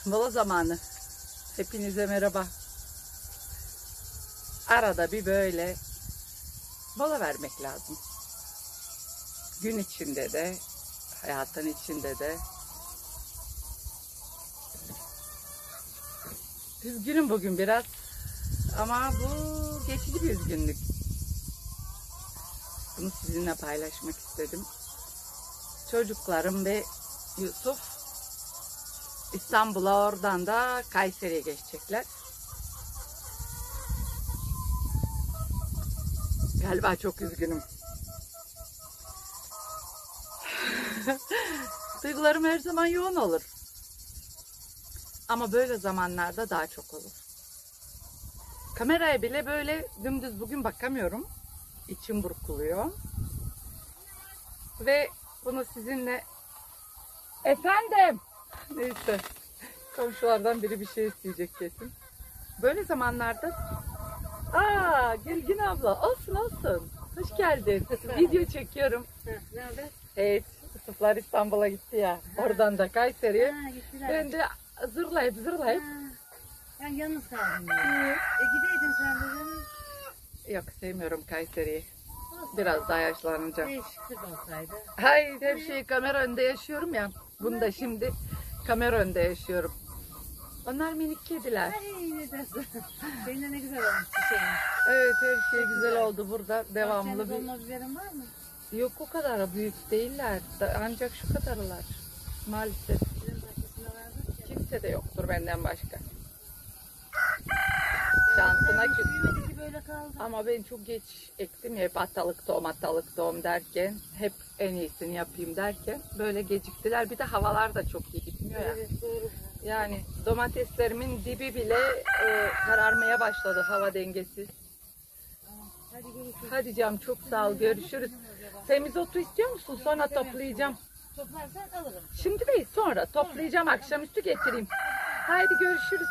Mola zamanı. Hepinize merhaba. Arada bir böyle mola vermek lazım. Gün içinde de, hayatın içinde de. Üzgünüm bugün biraz. Ama bu geçici bir üzgünlük. Bunu sizinle paylaşmak istedim. Çocuklarım ve Yusuf İstanbul'a, oradan da Kayseri'ye geçecekler. Galiba çok üzgünüm. Duygularım her zaman yoğun olur. Ama böyle zamanlarda daha çok olur. Kameraya bile böyle dümdüz bugün bakamıyorum. İçim burkuluyor. Ve bunu sizinle... Efendim? Neyse. Komşulardan biri bir şey isteyecek kesin. Böyle zamanlarda... Gülgün abla. Olsun olsun. Hoş geldin. Video çekiyorum. Nerede? Evet. Yusuflar İstanbul'a gitti ya. Oradan da Kayseri'ye. Ben de zırlayıp. Ben yalnız kaldım ya. Gideydin sen de canım. Yok, sevmiyorum Kayseri'yi. Biraz daha yaşlanınca. Değişiklik olsaydı. Hayır, her şeyi kamera önünde yaşıyorum ya. Bunu da şimdi kamera önünde yaşıyorum. Onlar minik kediler. Ay ne dersin? Senin de ne güzel olmuş bir şey. Evet, her şey güzel oldu burada. Devamlı Bahçeniz bir... olmaz biberin var mı? Yok, o kadar büyük değiller. Ancak şu kadarlar. Maalesef. Bizim bahçesinde vardı ki. Kimse de yoktur benden başka. Şansına Hiç küs. büyümedi ki böyle kaldı. Ama ben çok geç ektim ya, hep atalık tohum derken, hep en iyisini yapayım derken böyle geciktiler. Bir de havalar da çok iyi gitmiyor ya. Evet doğru. Yani domateslerimin dibi bile kararmaya başladı, hava dengesiz. Hadi görüşürüz. Hadi canım, çok sağ ol, görüşürüz. Semizotu istiyor musun? Sonra toplayacağım. Toplarsan alırım. Şimdi değil, sonra toplayacağım, akşamüstü getireyim. Haydi görüşürüz.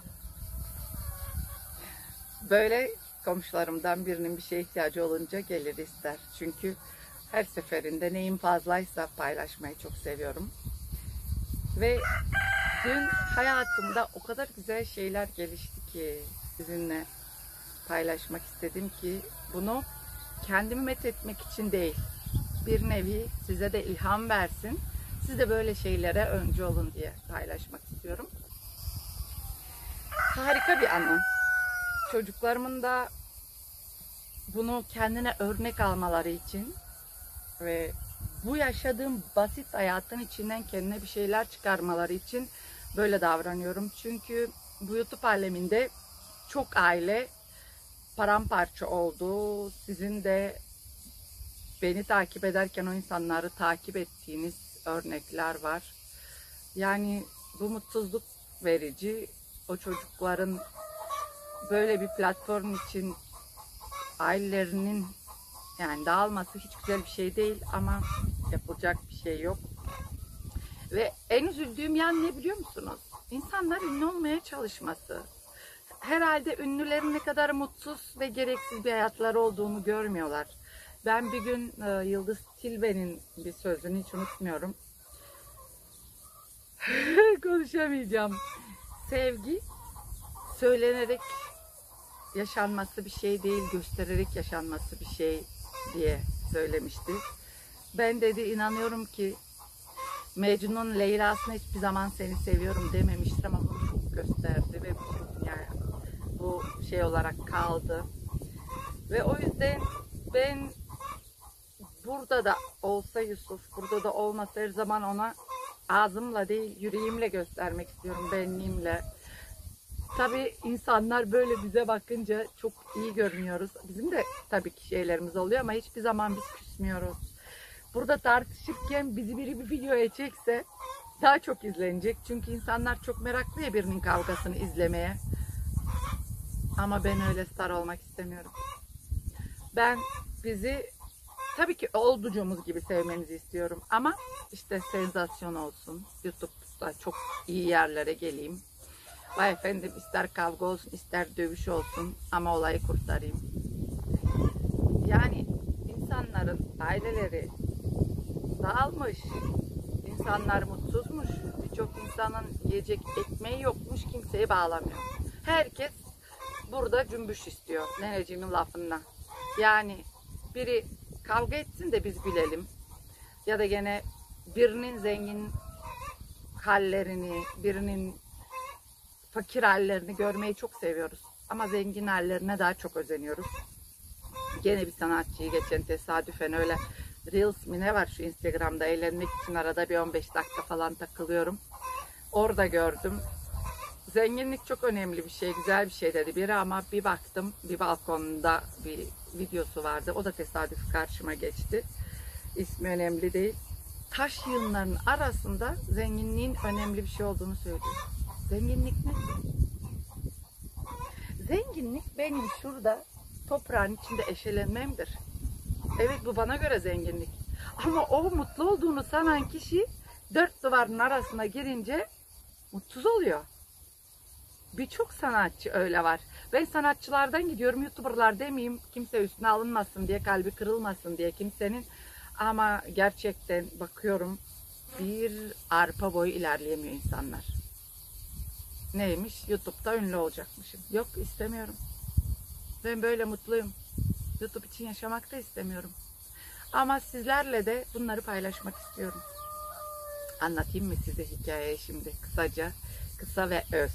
Böyle komşularımdan birinin bir şeye ihtiyacı olunca gelir ister. Çünkü her seferinde neyim fazlaysa paylaşmayı çok seviyorum. Ve dün hayatımda o kadar güzel şeyler gelişti ki sizinle paylaşmak istedim ki bunu kendimi methetmek için değil, bir nevi size de ilham versin. Siz de böyle şeylere öncü olun diye paylaşmak istiyorum. Harika bir anı. Çocuklarımın da bunu kendine örnek almaları için ve bu yaşadığım basit hayatın içinden kendine bir şeyler çıkarmaları için böyle davranıyorum. Çünkü bu YouTube aleminde çok aile paramparça oldu. Sizin de beni takip ederken o insanları takip ettiğiniz örnekler var. Yani bu mutsuzluk verici. O çocukların böyle bir platform için ailelerinin yani dağılması hiç güzel bir şey değil ama yapılacak bir şey yok. Ve en üzüldüğüm yan ne biliyor musunuz? İnsanlar ünlü olmaya çalışması. Herhalde ünlülerin ne kadar mutsuz ve gereksiz bir hayatları olduğunu görmüyorlar. Ben bir gün Yıldız Tilbe'nin bir sözünü hiç unutmuyorum. Konuşamayacağım. Sevgi söylenerek yaşanması bir şey değil, göstererek yaşanması bir şey diye söylemişti. Ben dedi inanıyorum ki Mecnun Leyla'sına hiçbir zaman seni seviyorum dememiştir ama bunu çok gösterdi ve yani bu şey olarak kaldı. Ve o yüzden ben burada da olsa Yusuf, burada da olmasa her zaman ona ağzımla değil yüreğimle göstermek istiyorum, benliğimle. Tabii insanlar böyle bize bakınca çok iyi görünüyoruz. Bizim de tabii ki şeylerimiz oluyor ama hiçbir zaman biz küsmüyoruz. Burada tartışırken bizi biri bir videoya çekse daha çok izlenecek. Çünkü insanlar çok meraklı ya birinin kavgasını izlemeye. Ama ben öyle star olmak istemiyorum. Ben bizi tabii ki olduğumuz gibi sevmenizi istiyorum. Ama işte sensasyon olsun. YouTube'da çok iyi yerlere geleyim. Vay efendim, ister kavga olsun ister dövüş olsun ama olayı kurtarayım. Yani insanların aileleri dağılmış, insanlar mutsuzmuş, birçok birçok insanın yiyecek ekmeği yokmuş, kimseyi bağlamıyor. Herkes burada cümbüş istiyor neneciğimin lafından. Yani biri kavga etsin de biz gülelim. Ya da gene birinin zengin hallerini, birinin fakir hallerini görmeyi çok seviyoruz. Ama zengin hallerine daha çok özeniyoruz. Gene bir sanatçıyı geçen tesadüfen öyle Reels mi ne var şu Instagram'da, eğlenmek için arada bir 15 dakika falan takılıyorum. Orada gördüm. Zenginlik çok önemli bir şey, güzel bir şey dedi biri ama bir baktım bir balkonda bir videosu vardı. O da tesadüf karşıma geçti. İsmi önemli değil. Taş yığınlarının arasında zenginliğin önemli bir şey olduğunu söylüyor. Zenginlik ne? Zenginlik benim şurada toprağın içinde eşelenmemdir. Evet, bu bana göre zenginlik. Ama o mutlu olduğunu sanan kişi dört duvarın arasına girince mutsuz oluyor. Birçok sanatçı öyle var. Ben sanatçılardan gidiyorum, YouTuber'lar demeyeyim, kimse üstüne alınmasın diye, kalbi kırılmasın diye kimsenin. Ama gerçekten bakıyorum bir arpa boyu ilerleyemiyor insanlar. Neymiş? YouTube'da ünlü olacakmışım. Yok, istemiyorum. Ben böyle mutluyum. YouTube için yaşamak da istemiyorum. Ama sizlerle de bunları paylaşmak istiyorum. Anlatayım mı size hikayeyi şimdi kısaca, kısa ve öz.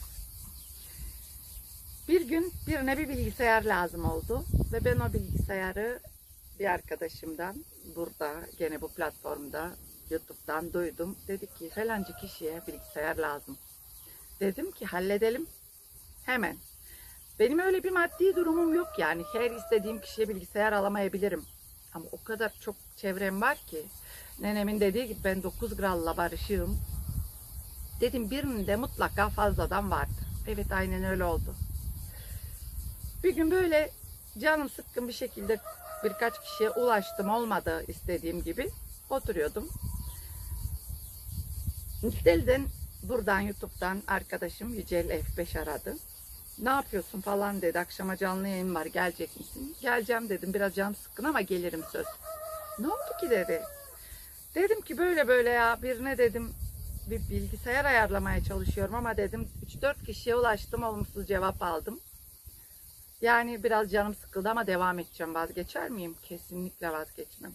Bir gün birine bir bilgisayar lazım oldu ve ben o bilgisayarı bir arkadaşımdan burada gene bu platformda YouTube'dan duydum. Dedi ki falancı kişiye bilgisayar lazım. Dedim ki halledelim hemen. Benim öyle bir maddi durumum yok yani. Her istediğim kişiye bilgisayar alamayabilirim. Ama o kadar çok çevrem var ki. Nenemin dediği gibi ben 9 kralla barışığım. Dedim birinin de mutlaka fazladan vardı. Evet, aynen öyle oldu. Bir gün böyle canım sıkkın bir şekilde birkaç kişiye ulaştım. Olmadı istediğim gibi. Oturuyordum. Nistel'den buradan YouTube'dan arkadaşım Yücel F5 aradı. Ne yapıyorsun falan dedi. Akşama canlı yayın var, gelecek misin? Geleceğim dedim. Biraz canım sıkkın ama gelirim söz. Ne oldu ki dedi. Dedim ki böyle böyle ya, birine dedim bir bilgisayar ayarlamaya çalışıyorum ama dedim 3-4 kişiye ulaştım, olumsuz cevap aldım. Yani biraz canım sıkıldı ama devam edeceğim. Vazgeçer miyim? Kesinlikle vazgeçmem.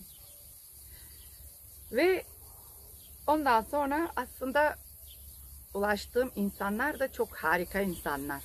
Ve ondan sonra aslında ulaştığım insanlar da çok harika insanlar.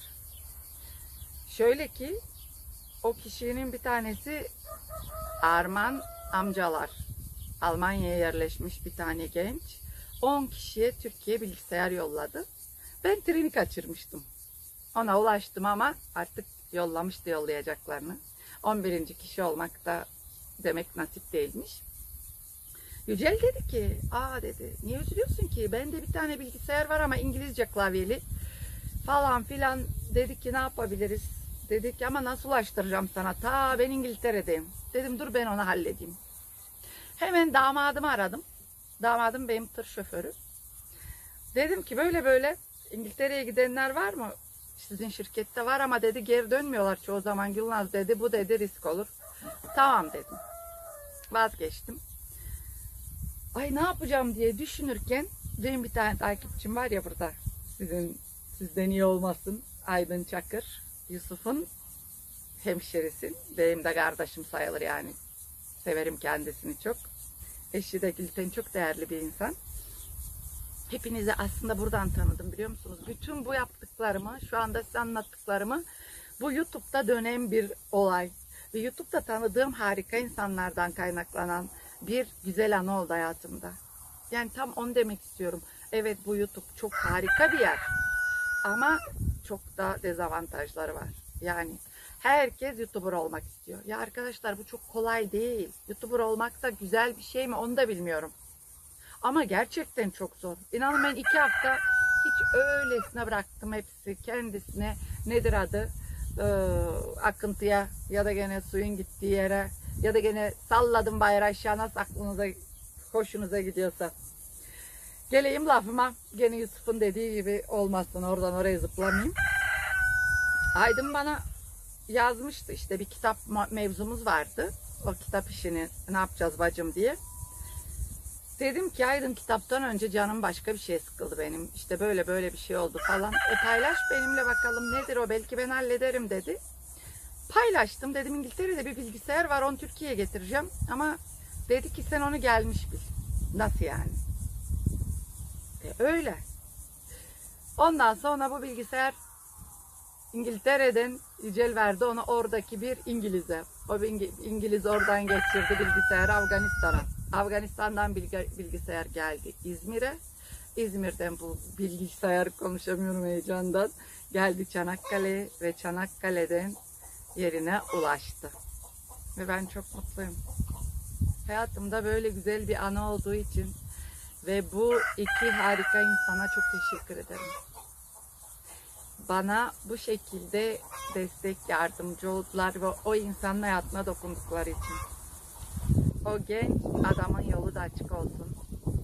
Şöyle ki o kişinin bir tanesi Arman amcalar. Almanya'ya yerleşmiş bir tane genç. 10 kişiye Türkiye bilgisayar yolladı. Ben treni kaçırmıştım. Ona ulaştım ama artık yollamıştı yollayacaklarını. 11. kişi olmak da demek nasip değilmiş. Yücel dedi ki, aa dedi, niye üzülüyorsun ki? Bende bir tane bilgisayar var ama İngilizce klavyeli falan filan. Dedi ki ne yapabiliriz? Dedik ama nasıl ulaştıracağım sana? Ta ben İngiltere'deyim. Dedim dur ben onu halledeyim. Hemen damadımı aradım. Damadım benim tır şoförü. Dedim ki böyle böyle İngiltere'ye gidenler var mı? Sizin şirkette var ama dedi geri dönmüyorlar çoğu zaman Gülnaz dedi. Bu dedi risk olur. Tamam dedim. Vazgeçtim. Ay ne yapacağım diye düşünürken benim bir tane takipçim var ya burada. Sizden iyi olmasın. Aydın Çakır. Yusuf'un hemşerisi. Benim de kardeşim sayılır yani. Severim kendisini çok. Eşi de Gülten çok değerli bir insan. Hepinizi aslında buradan tanıdım biliyor musunuz? Bütün bu yaptıklarımı, şu anda size anlattıklarımı bu YouTube'da dönen bir olay. Ve YouTube'da tanıdığım harika insanlardan kaynaklanan bir güzel anı oldu hayatımda. Yani tam onu demek istiyorum. Evet, bu YouTube çok harika bir yer. Ama çok da dezavantajları var. Yani herkes YouTuber olmak istiyor. Ya arkadaşlar bu çok kolay değil. YouTuber olmak da güzel bir şey mi onu da bilmiyorum. Ama gerçekten çok zor. İnanın ben 2 hafta hiç öylesine bıraktım hepsi kendisine. Nedir adı? Akıntıya ya da gene suyun gittiği yere ya da gene salladım bayrağı aşağı, nasıl aklınıza hoşunuza gidiyorsa. Geleyim lafıma. Gene Yusuf'un dediği gibi olmasın, oradan oraya zıplamayayım. Aydın bana yazmıştı işte, bir kitap mevzumuz vardı. O kitap işini ne yapacağız bacım diye. Dedim ki Aydın, kitaptan önce canım başka bir şeye sıkıldı benim. İşte böyle böyle bir şey oldu falan. Paylaş benimle bakalım nedir o, belki ben hallederim dedi. Paylaştım, dedim İngiltere'de bir bilgisayar var, onu Türkiye'ye getireceğim. Ama dedi ki sen onu gelmiş bil. Nasıl yani? Öyle. Ondan sonra bu bilgisayar İngiltere'den Yücel verdi onu oradaki bir İngiliz'e. O İngiliz oradan geçirdi bilgisayarı Afganistan'a. Afganistan'dan bilgisayar geldi İzmir'e. İzmir'den bu bilgisayar, konuşamıyorum heyecandan, geldi Çanakkale'ye ve Çanakkale'den yerine ulaştı. Ve ben çok mutluyum. Hayatımda böyle güzel bir anı olduğu için ve bu iki harika insana çok teşekkür ederim. Bana bu şekilde destek, yardımcı oldular ve o insanın hayatına dokundukları için. O genç adamın yolu da açık olsun.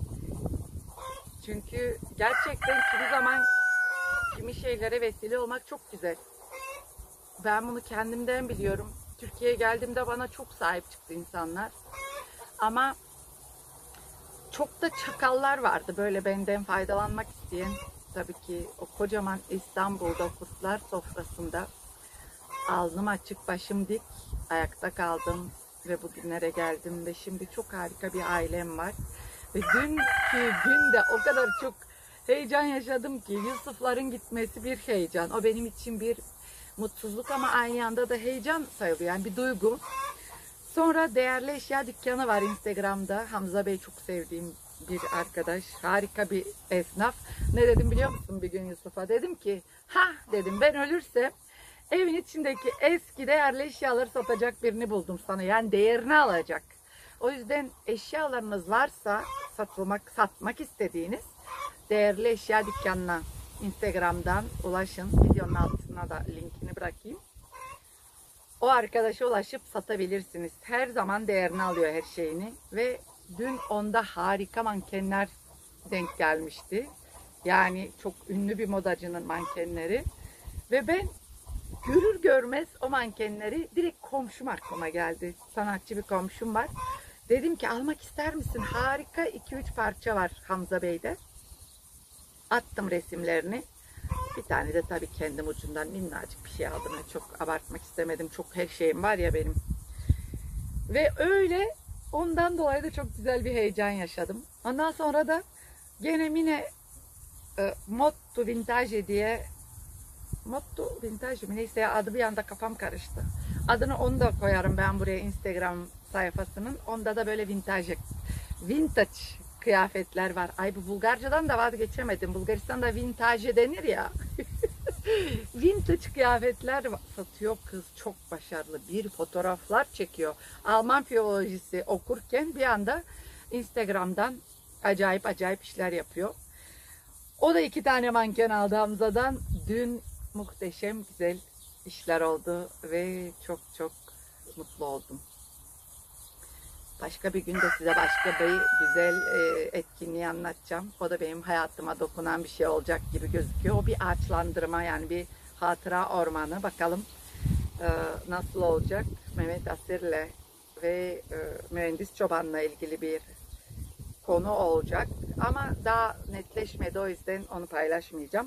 Çünkü gerçekten kimi zaman kimi şeylere vesile olmak çok güzel. Ben bunu kendimden biliyorum. Türkiye'ye geldiğimde bana çok sahip çıktı insanlar. Ama çok da çakallar vardı böyle benden faydalanmak isteyen. Tabii ki o kocaman İstanbul'da kurtlar sofrasında alnım açık, başım dik, ayakta kaldım ve bugünlere geldim ve şimdi çok harika bir ailem var. Ve dünkü günde o kadar çok heyecan yaşadım ki, Yusuf'ların gitmesi bir heyecan. O benim için bir mutsuzluk ama aynı anda da heyecan sayılıyor, yani bir duygu. Sonra değerli eşya dükkanı var Instagram'da. Hamza Bey çok sevdiğim bir arkadaş. Harika bir esnaf. Ne dedim biliyor musun bir gün Yusuf'a? Dedim ki dedim ben ölürsem evin içindeki eski değerli eşyaları satacak birini buldum sana. Yani değerini alacak. O yüzden eşyalarınız varsa satmak istediğiniz değerli eşya dükkanına Instagram'dan ulaşın. Videonun altına da linkini bırakayım. O arkadaşa ulaşıp satabilirsiniz. Her zaman değerini alıyor her şeyini. Ve dün onda harika mankenler denk gelmişti. Yani çok ünlü bir modacının mankenleri. Ve ben görür görmez o mankenleri direkt komşum aklıma geldi. Sanatçı bir komşum var. Dedim ki almak ister misin? Harika 2-3 parça var Hamza Bey'de. Attım resimlerini. Bir tane de tabii kendim ucundan minnacık bir şey aldım. Çok abartmak istemedim. Çok her şeyim var ya benim. Ve öyle ondan dolayı da çok güzel bir heyecan yaşadım. Ondan sonra da gene yine Motto Vintage diye, Motto Vintage mi neyse ya, adı bir anda kafam karıştı. Adını onu da koyarım ben buraya Instagram sayfasının. Onda da böyle vintage kıyafetler var. Ay bu Bulgarcadan da vazgeçemedim. Bulgaristan'da vintage denir ya. Vintage kıyafetler satıyor kız, çok başarılı. Bir fotoğraflar çekiyor. Alman filolojisi okurken bir anda Instagram'dan acayip acayip işler yapıyor. O da 2 tane manken aldı Hamza'dan. Dün muhteşem güzel işler oldu ve çok çok mutlu oldum. Başka bir günde size başka bir güzel etkinliği anlatacağım. O da benim hayatıma dokunan bir şey olacak gibi gözüküyor. O bir ağaçlandırma, yani bir hatıra ormanı. Bakalım nasıl olacak. Mehmet Asir'le ve mühendis çobanla ilgili bir konu olacak. Ama daha netleşmedi, o yüzden onu paylaşmayacağım.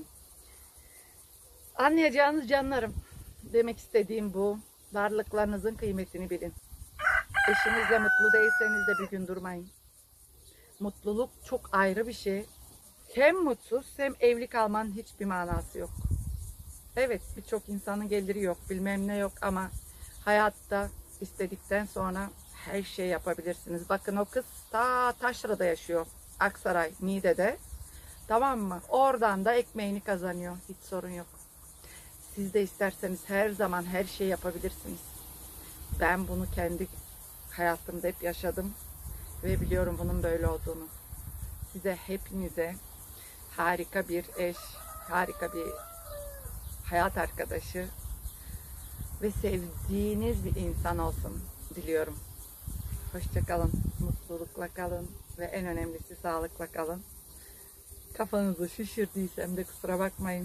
Anlayacağınız canlarım. Demek istediğim bu. Varlıklarınızın kıymetini bilin. Eşinizle mutlu değilseniz de bir gün durmayın. Mutluluk çok ayrı bir şey. Hem mutsuz hem evli kalmanın hiçbir manası yok. Evet, birçok insanın geliri yok, bilmem ne yok ama hayatta istedikten sonra her şey yapabilirsiniz. Bakın o kız ta Taşra'da yaşıyor. Aksaray, Niğde'de. Tamam mı? Oradan da ekmeğini kazanıyor. Hiç sorun yok. Siz de isterseniz her zaman her şeyi yapabilirsiniz. Ben bunu kendi hayatımda hep yaşadım ve biliyorum bunun böyle olduğunu. Size hepinize harika bir eş, harika bir hayat arkadaşı ve sevdiğiniz bir insan olsun diliyorum. Hoşça kalın, mutlulukla kalın ve en önemlisi sağlıkla kalın. Kafanızı şişirdiysem de kusura bakmayın.